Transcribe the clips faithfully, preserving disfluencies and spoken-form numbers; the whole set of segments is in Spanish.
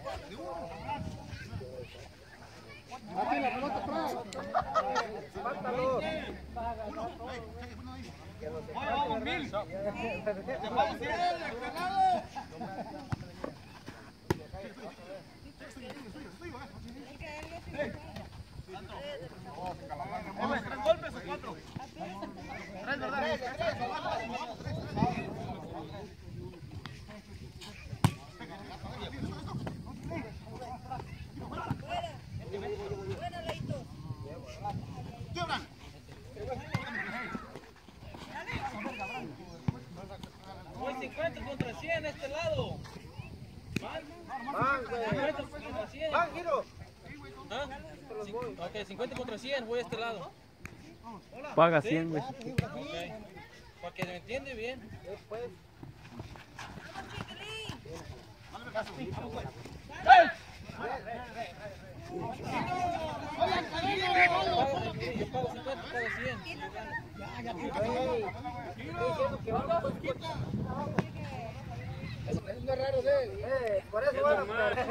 Aquí la pelota atrás. Mátalo. Vamos, Bill. Vamos, ¿tres golpes o cuatro? Tres, ¿verdad? Voy cincuenta contra cien este lado. Van, cincuenta contra cien. Van, giro. ¿Ah? Ok, cincuenta contra cien, voy a este lado. Paga cien, güey. Okay. Para que me entiende bien. Yo pago cincuenta, pago cien. Es muy raro de él. Eh, por eso bueno.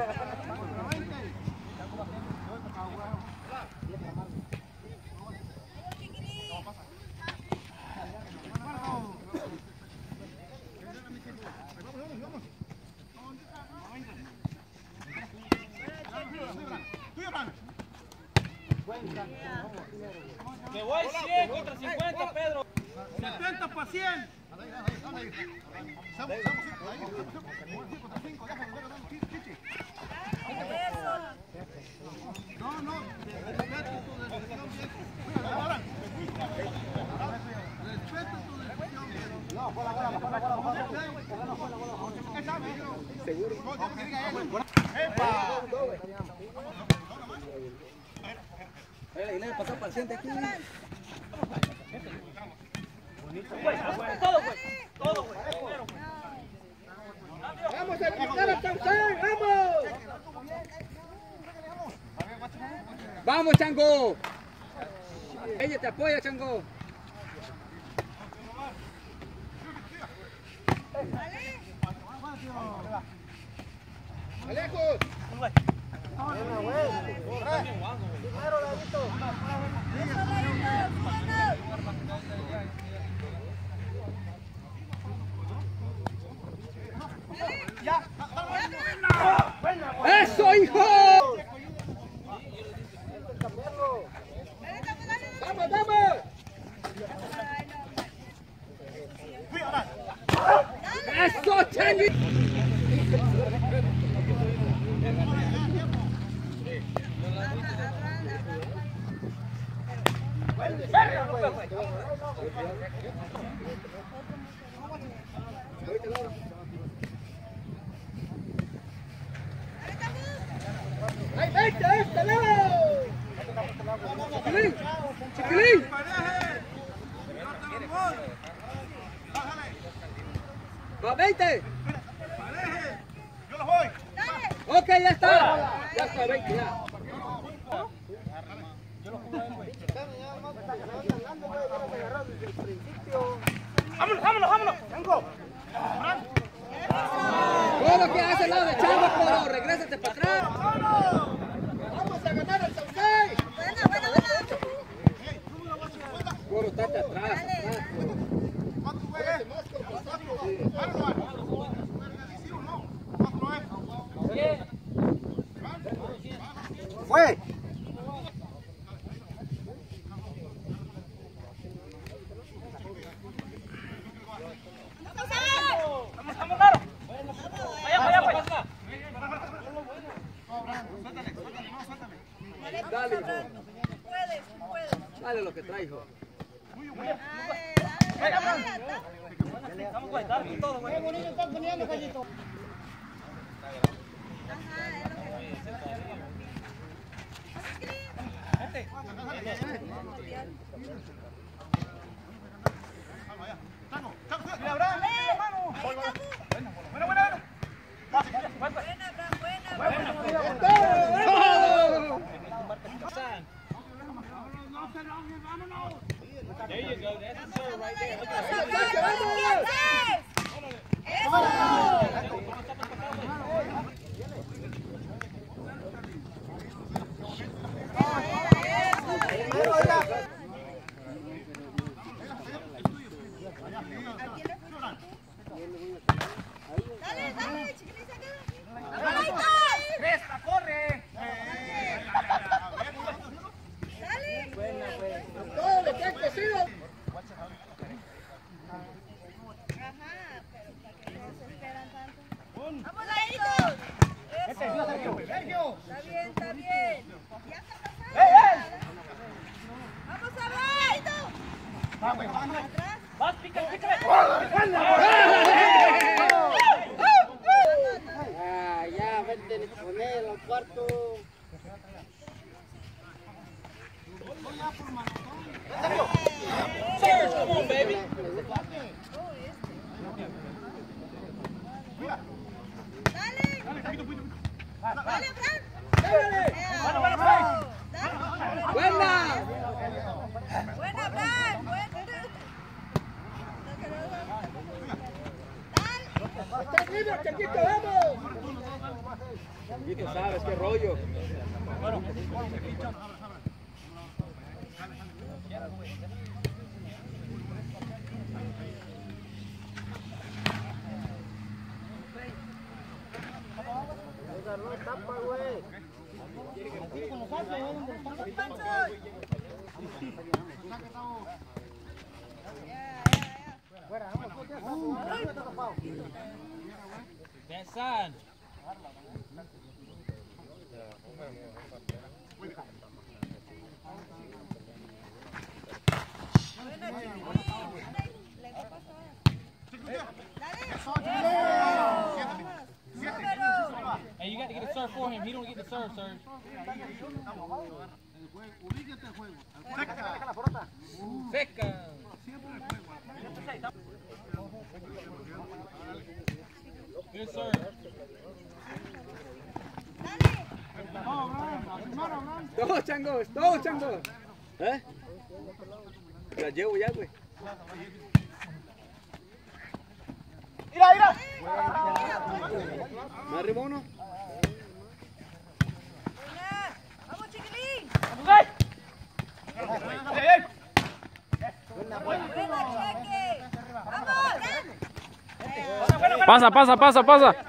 Me voy cien contra cincuenta, Pedro. setenta para cien. No, no, respeto tu decisión bien. Respeto tu decisión bien. No, fuera, fuera, fuera, fuera. Seguro. ¡Epa! Eh, le pasó paciente aquí. Todo, güey. Todo, güey. Vamos a quitar a Tarzán, vamos. Vamos, Chango. Ella te apoya, Chango. Alejos. Primero, Ladito. ¡Eso, hijo! ¡Vamos, vamos! ¡Eso, Changi! ¡Ay, vente a este lado! ¡Chiquilín! ¡Chiquilín! ¡Va, veinte! ¡Yo los voy! ¡Ok, ya está! Ya está, veinte, ya. ¡Vámonos, vámonos, vámonos! ¡Chango! Todo que hace el lado de Chango, pero regrésate para atrás. ¡Vamos a ganar el Saucay! Buena, buena, buena. Coro, estate atrás, atrás. ¿Cuánto juegues? ¡Fue! ¡Vamos, vamos, claro! ¡Vaya, vaya, vaya! Dale, hijo. Puedes, puedes. Dale lo que trae, hijo. Dale, dale, dale. Vamos, güey, dale con todo, güey. Qué bonito están poniendo, Gallito. Ajá, es lo que... ¡Mira, Abraham! ¡Hermano! ¡Buena, buena, buena! Buena, buena, buena. There you go, that's the serve right there. ¡Eso! Vamos, Laito. Eso. Está bien, está bien. Ya está pasando. Vamos a ver. Atrás. Vas, pica, pica. Ah, ya, vente con él al cuarto. Serge, come on, baby. Dale. Dale, Fran. ¡Dale! Dale. ¡Buena! Buena, Fran. Buena. ¡Estás libre, Chiquito, vamos! Chiquito, sabes qué rollo. That side. Hey, you got to get a serve for him. He don't get the serve, Serge. Ubíquete el juego. Seca. Good serve. Todos, changos, todos, changos. ¿Eh? Las llevo ya, güey. Mira, mira. ¿Me arriba uno? Vamos, chiquilín. Buena, cheque. Vamos. Pasa, pasa, pasa, pasa. Vamos,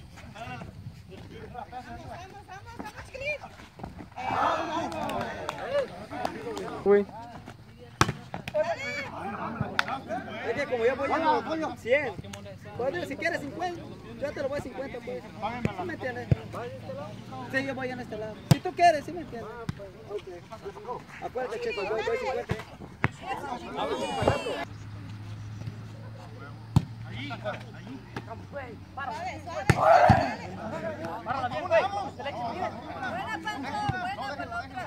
vamos, vamos, chiquilín. Uy. Es que como ya voy a cien. Pues si quieres cincuenta, yo te lo voy a cincuenta, pues. ¿Sí me entiendes? Sí, yo voy en este lado. Si tú quieres, ¿sí me entiendes? Okay. Acuérdate, chicos, voy, voy cincuenta. Suave, suave. Buena, Pancho. Buena, pelota.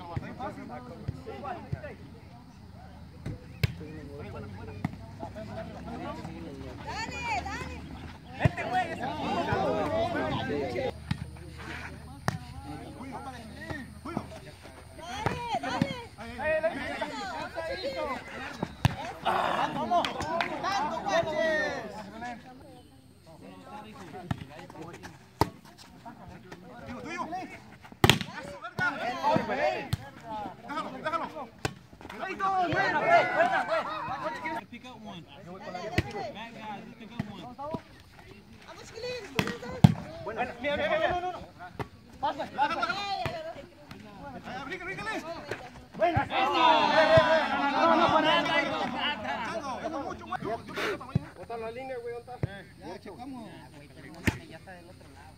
Dale, dale. Vente, güey. Dale, dale. Vamos. Tanto, guaches. Tuyo, tuyo. Déjalo, déjalo. Pick up one. Back guys, just pick up one. Vamos, chiquilín. Bueno, mira, mira, mira. No, no, no. Pasa. Bríncale, bríncale. Bueno. No, no, para nada. Mucho, mucho. ¿Está en la línea, güey? ¿Dónde está? Ya chocamos. Ya está del otro lado.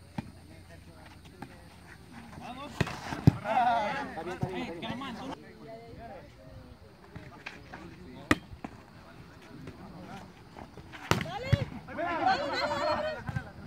Vamos. Está bien, está bien. Hey, get him on. Don't- Dale. Dale, dale, dale.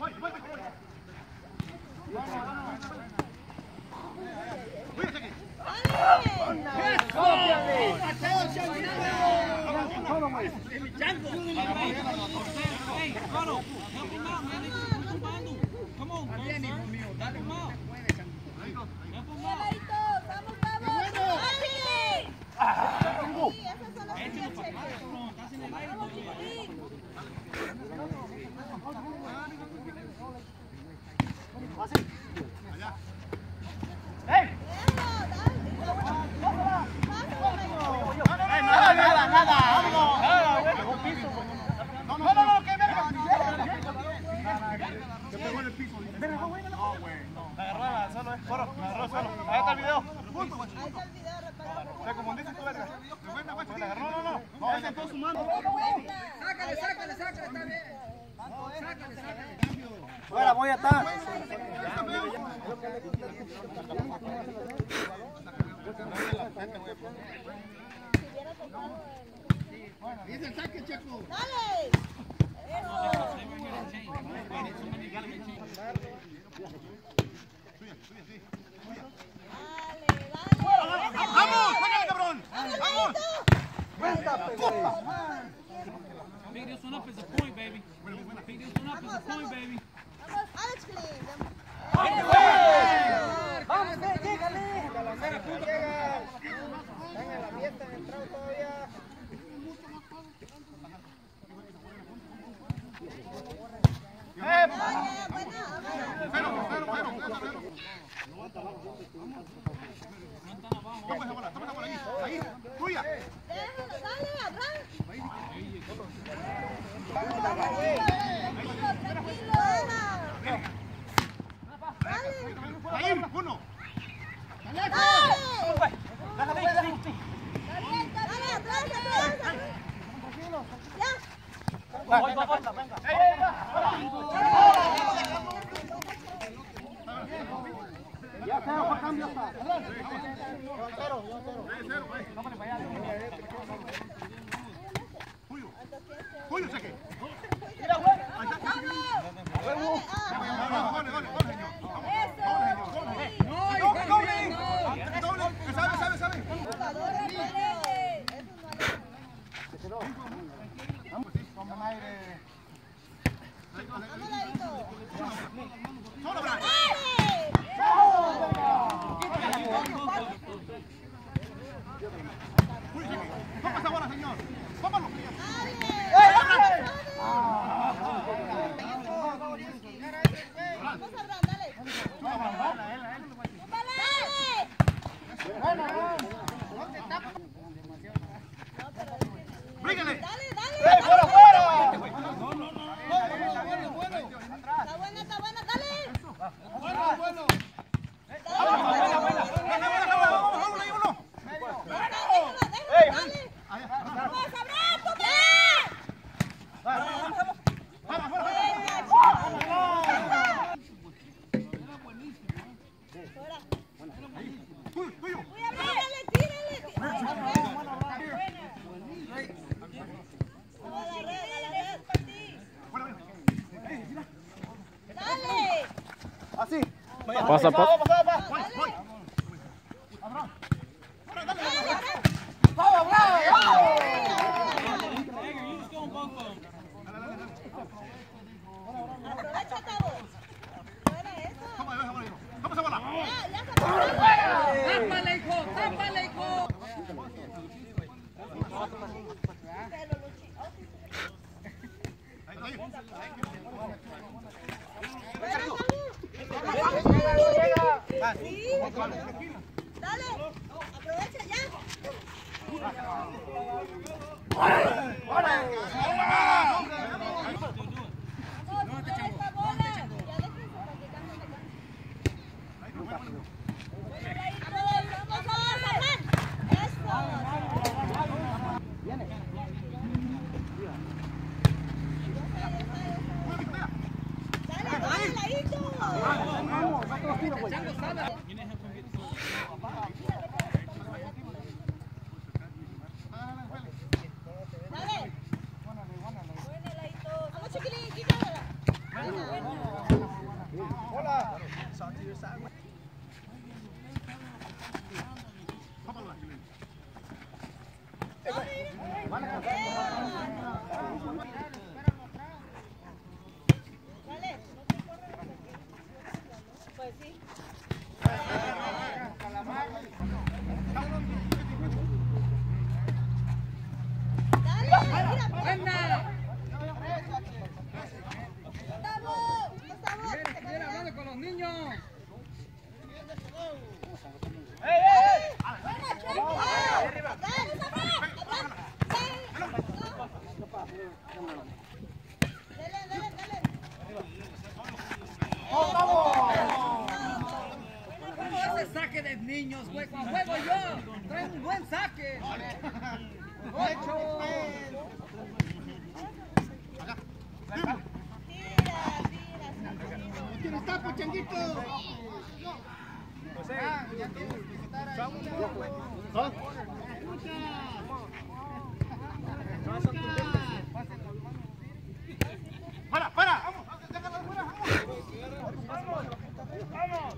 Hey, Carlos, help him out, man. They just tumbando. Come on, Carlos, sir. Help him out. Help him out. Vamos, vamos. Dale. Sí, esas son las Échalo para acá, cheques. cabrón. Estás en el aire Vamos, todavía. chiquilín. Nada, nada, nada. Vámonos. No, no, no, que verga. Se pegó en el piso. No, güey, no. Me agarró solo, eh. Solo, me agarró solo. Ahí está el video. Ahí está el video reparado. Te confundiste tu verga. No, no, no. No, ese entonces su mano. Sácale, sácale, sácale, está bien. Sácale, sácale. Fuera, voy a estar. Dice el saque, Chaco. Dale. ¡Vamos! ¡Sácale, cabrón! ¡Vamos! Pick this one up as a point, baby. Pick this one up as a point, baby. Vamos, Alex Clean. Vamos, llégale. Llega. Están en la fiesta, en el trago todavía. ¡Eh! Dale, buena. ¡Cero, cero, cero, cero, cero! Toma esa bola, toma esa bola ahí. Ahí, tuya. Déjalo, dale, atrás. Tranquilo, tranquilo. Ahí, uno. Dale. Dale, dale, atrás, atrás. Ya. Voy, voy, voy, venga. Ya cero, fue cambio. Cero, cero. Julio. Julio, saque. Mira, güey. Ahí está. Dale, ah. Gol, gol, gol, señor. Vamos. Gol, señor. Gol, doble. Doble. Sabe, sabe, sabe. Jugadores, dale. Eso no le- Vamos, sí, toma aire. Vamos, Ladito. Solo, Brian. ¡Dale! Julio, saque. Toma esa bola, señor. Tómalo. Vamos a Abraham, dale. Dale. Brígale. Dale, dale. ¡Fuera, fuera! Está buena, está buena, dale. Bueno, bueno. Vamos, vamos, vamos, ahí uno. Déjala, déjala, dale. Vamos, Abraham, tú fuera. Tuyo, tuyo. Uy, Abraham, dale, tírale. Dale, a la red, a la red. Dale. Así. Pasa, pasa. Voy, voy. ¡Vamos, bravo! Edgar, you just go on both of them. Aprovecha, Cabo. Buena esa. Toma, esa bola. Toma esa bola. Ya, ya se aprovechó. ¡Tápale, hijo! ¡Tápale, hijo! Pelo, Luchi. Ahí, ahí. Sí. Dale. Aprovecha ya. Vamos, esta bola. Ya déjense practicando en la cancha. Vamos, vamos, Hernán. Eso. Dale, dale, Ladito. Dale. Buena, Ladito. Vamos, chiquilín, quítala. Hola. Dale, no te corres. Pues sí. Dale, mira. ¡Buena! Gustavo, Gustavo, que te Quiere hablar con los niños. Buena, Chueco. Dale, Abraham, Abraham. Dale, dale, dale. Ese saque de niños, güey. Cuando juego yo, trae un buen saque. Ocho. Tira, tira, sí. está, pues, changuito. ¿Ah? Para, para. Vamos, déjala fuera. Vamos. Vamos.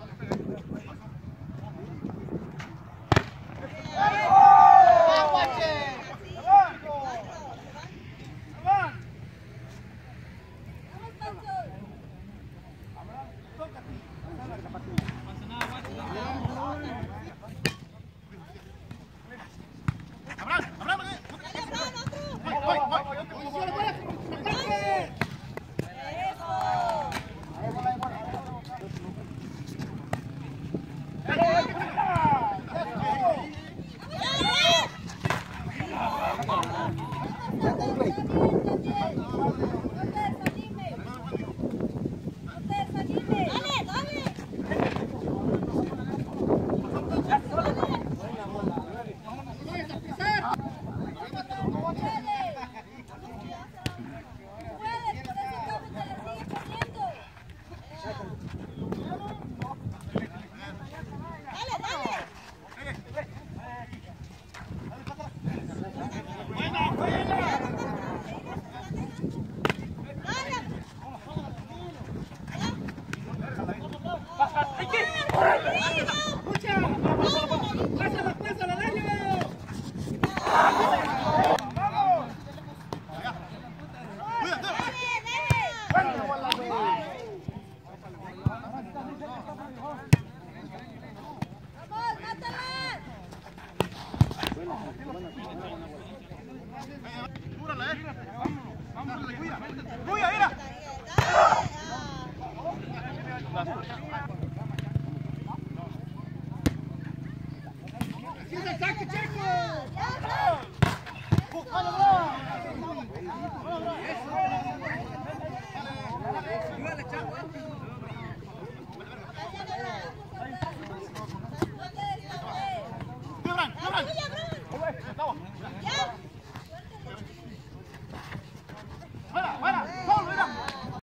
Ayúdale, chavo.